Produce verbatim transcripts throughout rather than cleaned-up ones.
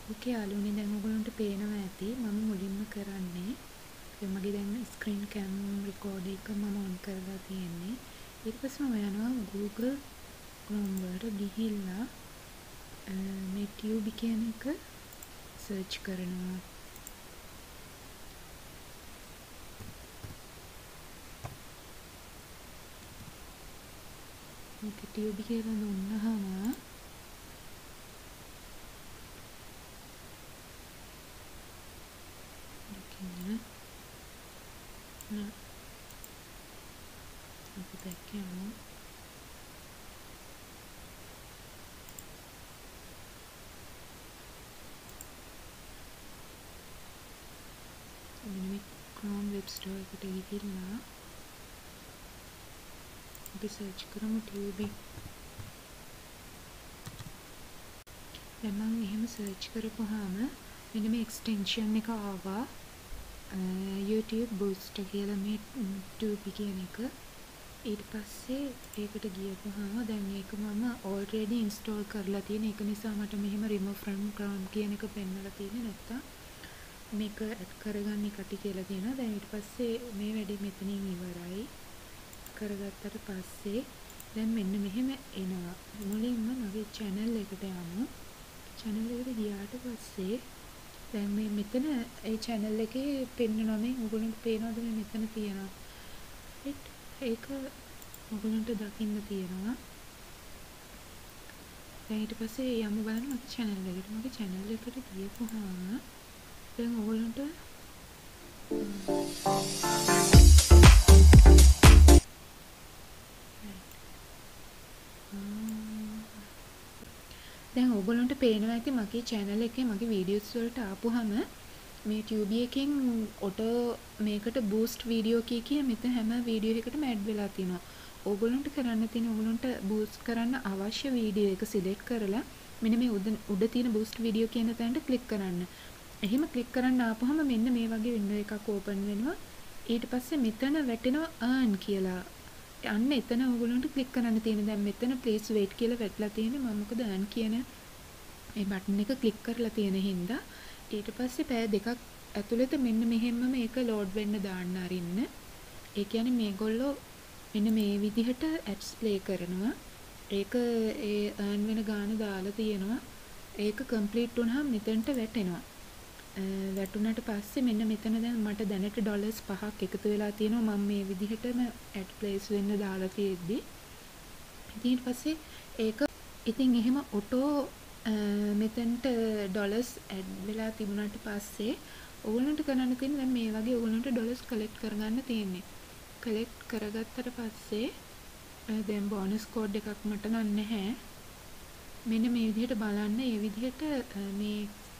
ඕකේ යාළුවනේ දැන් ඔයගොල්ලන්ට පේනවා ඇති මම මුලින්ම කරන්නේ මගේ දැන් ස්ක්‍රීන් කැම් රෙකෝඩර් එක මම ඔන් කරලා තියෙන්නේ ඊට පස්සේ මම යනවා Google Chrome වලට ගිහිල්ලා මේ Tubi කියන එක සර්ච් කරනවා මේක Tubi කියලා දුන්නාම Nah, aku pakai mau. Ini Chrome web store kita gila. Kita search කරමු Tubi. memang එහෙම search කරපුවාම මෙන්න මේ extension එක ආවා. YouTube boost කියලා මේ Tubi කියන එක ඊට පස්සේ ඒකට ගියපුවාම දැන් මේක මම already install කරලා තියෙන ඒක නිසා මට මෙහෙම remove from Chrome කියන එක පෙන්නලා තියෙන්නේ නැත්තම් මේක add කරගන්න එකට කියලා තියෙනවා දැන් ඊට පස්සේ මේ වැඩේ මෙතනින් ඉවරයි කරගත්තට පස්සේ දැන් මෙන්න මෙහෙම එනවා මුලින්ම මගේ channel එකට යමු channel එකට ගියාට පස්සේ දැන් මේ මෙතන ඒ channel එකේ පෙන්නනවා මේ ඔයගොල්ලන්ට පේනවද මේ මෙතන තියෙනවා right ඒක ඔයගොල්ලන්ට දකින්න තියෙනවා දැන් ඊට පස්සේ යමු බලන්න මගේ channel එකට මගේ channel එකට ගියපුවාම දැන් ඔයගොල්ලන්ට දැන් ඔයගොල්ලන්ට පේනවා ඇති මගේ channel එකේ මගේ videos වලට ආපුවාම මේ Tubi එකෙන් auto මේකට boost video කිය කිය මෙතන හැම video එකකටම add වෙලා තිනවා. ඕගොල්ලන්ට කරන්න තියෙන ඕගොල්ලන්ට boost කරන්න අවශ්‍ය video එක select කරලා මෙන්න මේ උඩ උඩ තියෙන boost video කියන තැනට click කරන්න. එහෙම click කරන්න ආපුවාම මෙන්න මේ වගේ window එකක් open වෙනවා. ඊට පස්සේ මෙතන වැටෙනවා earn කියලා. අන්න එතන ඔයගොල්ලන්ට ක්ලික් කරන්න තියෙන. දැන් මෙතන please wait කියලා වැටලා තියෙන්නේ. මම මොකද earn කියන මේ බටන් එක ක්ලික් කරලා තියෙන හින්දා ඊට පස්සේ පැය දෙකක් ඇතුළත මෙන්න මෙහෙම මේක load වෙන්න දාන්න අරින්න. ඒ කියන්නේ මේගොල්ලෝ මෙන්න මේ විදිහට ads play කරනවා. ඒක ඒ earn වෙන ගාන දාලා තියෙනවා. ඒක complete වුණාම මෙතනට වැටෙනවා. වැටුණාට පස්සේ මෙන්න මෙතන දැන් මට දැනට ඩොලර්ස් පහක් එකතු වෙලා තියෙනවා මම මේ විදිහටම ඇඩ් ප්ලේස් වෙන්න දාලා තියෙද්දි ඉතින් ඊට පස්සේ ඒක ඉතින් එහෙම ඔටෝ මෙතනට ඩොලර්ස් ඇඩ් වෙලා තිබුණාට පස්සේ ඕගොල්ලන්ට කරන්න තියෙන්නේ දැන් මේ වගේ ඕගොල්ලන්ට ඩොලර්ස් කලෙක්ට් කරගන්න තියෙන්නේ කලෙක්ට් කරගත්තට පස්සේ දැන් බෝනස් කෝඩ් එකක් මට නම් නැහැ මෙන්න මේ විදිහට බලන්න මේ විදිහට මේ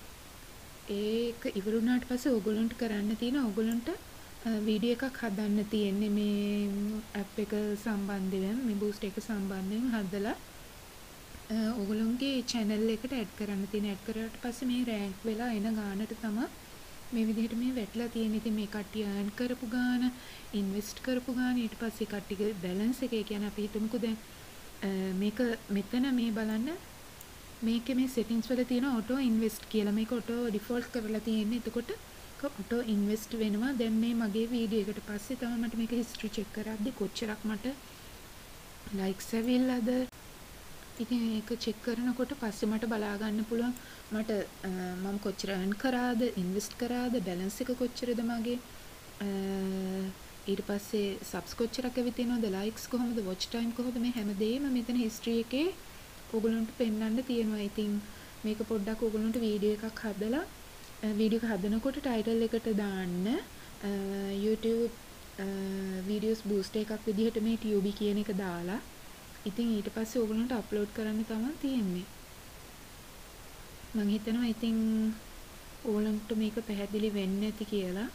ඒක ඉවර වුණාට පස්සේ ඕගොල්ලන්ට කරන්න තියෙන ඕගොල්ලන්ට වීඩියෝ එකක් හදන්න තියෙන්නේ මේ ඇප් එක සම්බන්ධයෙන් මේ බූස්ට් එක සම්බන්ධයෙන් හදලා ඕගොල්ලන්ගේ channel එකට ඇඩ් කරන්න තියෙන ඇඩ් කරාට පස්සේ මේ රෑන්ක් වෙලා එන ගානට තමයි මේ විදිහට මේ වැටලා තියෙන්නේ. ඉතින් මේ කට්ටිය earn කරපු ගාන, invest කරපු ගාන ඊට පස්සේ කට්ටියගේ balance එක. ඒ කියන්නේ අපි හිතමුකෝ දැන් මේක මෙතන මේ බලන්න මේකේ මේ settings වල තියෙන auto invest කියලා මේක auto default කරලා තියෙන්නේ. එතකොට auto invest වෙනවා. දැන් මේ මගේ වීඩියෝ එකට පස්සේ තමයි මට මේක history check කරද්දි කොච්චරක් මට likes ඇවිල්ලාද. ඉතින් ඒක check කරනකොට පස්සේ මට බලා ගන්න පුළුවන් මට මම කොච්චර earn කරාද, invest කරාද, balance එක කොච්චරද මගේ. ඊට පස්සේ subs කොච්චරක් ඇවිත් තියෙනවද, likes කොහමද, watch time කොහොමද මේ හැමදේම මෙතන history එකේ ඔයගොල්ලන්ට පෙන්වන්න තියෙනවා. ඉතින් මේක පොඩ්ඩක් ඔයගොල්ලන්ට වීඩියෝ එකක් හදලා වීඩියෝ එක හදනකොට ටයිටල් එකට දාන්න YouTube videos boost එකක් විදිහට මේ Tubi කියන එක දාලා ඉතින් ඊට පස්සේ ඔයගොල්ලන්ට අප්ලෝඩ් කරන්න තමයි තියෙන්නේ. මම හිතනවා ඉතින් ඔයගොල්ලන්ට මේක පැහැදිලි වෙන්නේ නැති කියලා.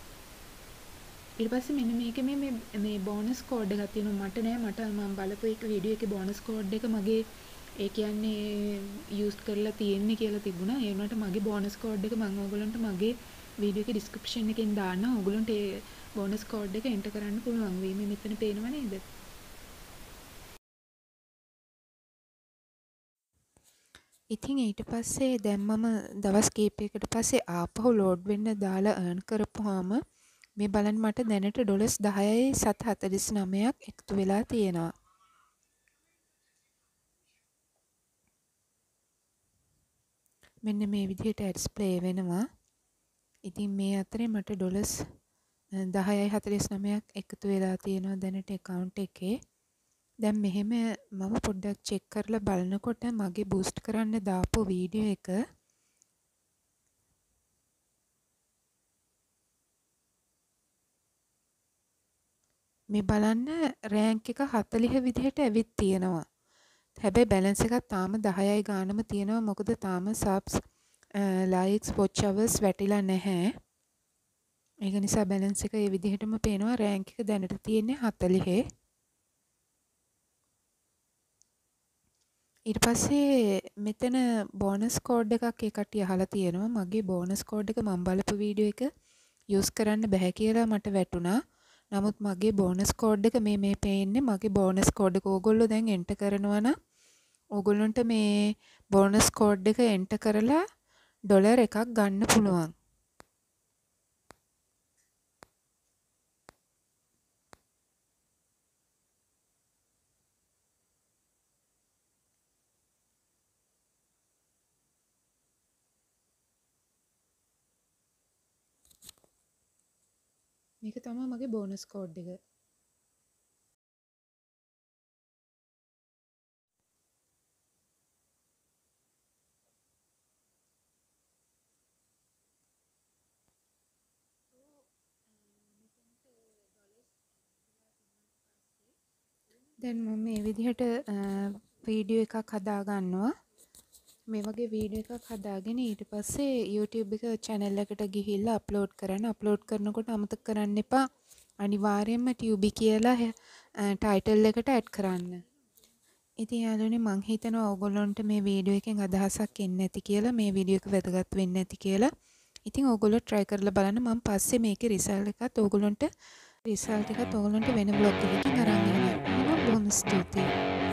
ඊට පස්සේ මෙන්න මේකේ මේ මේ බෝනස් කෝඩ් එකක් තියෙනවා. මට නෑ මට මම බලපු එක වීඩියෝ එකේ බෝනස් කෝඩ් එක මගේ ඒ කියන්නේ යූස් කරලා තියෙන්නේ කියලා තිබුණා. ඒ වුණාට මගේ බෝනස් කෝඩ් එක මම ඔයගොල්ලන්ට මගේ වීඩියෝ එකේ ඩිස්ක්‍රිප්ෂන් එකෙන් දාන්න. ඔයගොල්ලන්ට ඒ බෝනස් කෝඩ් එක එන්ටර් කරන්න පුළුවන් වෙයි. මේ මෙතන පේනව නේද? ඉතින් ඊට පස්සේ දැන් මම දවස් කීපයකට පස්සේ ආපහු ලෝඩ් වෙන්න දාලා earn කරපුවාම මේ බලන්න මට දැනට ඩොලර්ස් දහයයි සත හතළිස් නවයක් එකතු වෙලා තියෙනවා. මෙන්න මේ විදිහට ඇඩ්ස් ප්ලේ වෙනවා. ඉතින් මේ අතරේ මට ඩොලර්ස් දහයයි හතළිස් නවයක් එකතු වෙලා තියෙනවා දැනට account එකේ. දැන් මෙහෙම මම පොඩ්ඩක් චෙක් කරලා බලනකොට මගේ බූස්ට් කරන්න දාපු වීඩියෝ එක මේ බලන්න රෑන්ක් එක හතළිහ විදිහට ඇවිත් තියෙනවා. හැබැයි බැලන්ස් එකක් තාම දහයයි ගානම තියෙනවා. මොකද තාම සබ්ස් ලයික්ස් වොච් අවර්ස් වැටිලා නැහැ. ඒක නිසා බැලන්ස් එක ඒ විදිහටම පේනවා. රෑන්ක් එක දැනට තියෙන්නේ හතළිහ. ඊට පස්සේ මෙතන බෝනස් කෝඩ් එකක් ඒ කට්ටිය අහලා තියෙනවා. මගේ බෝනස් කෝඩ් එක මම බලපු වීඩියෝ එක යූස් කරන්න බෑ කියලා මට වැටුණා. නමුත් මගේ බෝනස් කෝඩ් එක මේ මේ පේන්නේ. මගේ බෝනස් කෝඩ් එක ඕගොල්ලෝ දැන් එන්ටර් කරනවා නම් ඕගොල්ලන්ට මේ බෝනස් කෝඩ් එක එන්ටර් කරලා ඩොලර් එකක් ගන්න පුළුවන්. මේක තමයි මගේ බෝනස් කෝඩ් එක. දැන් මම මේ විදිහට වීඩියෝ එකක් හදා ගන්නවා. මේ වගේ වීඩියෝ එකක් හදාගෙන ඊට පස්සේ YouTube එක channel එකට ගිහිල්ලා අප්ලෝඩ් කරන්න. අප්ලෝඩ් කරනකොට අමතක කරන්න එපා අනිවාර්යයෙන්ම Tubi කියලා ටයිටල් එකට ඇඩ් කරන්න. ඉතින් යාළුවනේ මං හිතනවා ඕගොල්ලන්ට මේ වීඩියෝ එකෙන් අදහසක් එන්නේ නැති කියලා, මේ වීඩියෝ එක වැදගත් වෙන්නේ නැති කියලා. ඉතින් ඕගොල්ලෝ try කරලා බලන්න. මම පස්සේ මේකේ රිසල්ට් එකත් ඕගොල්ලන්ට රිසල්ට් එකත් ඕගොල්ලන්ට වෙන බ්ලොග් එකකින් අරන් එනවා. බොහොම ස්තුතියි.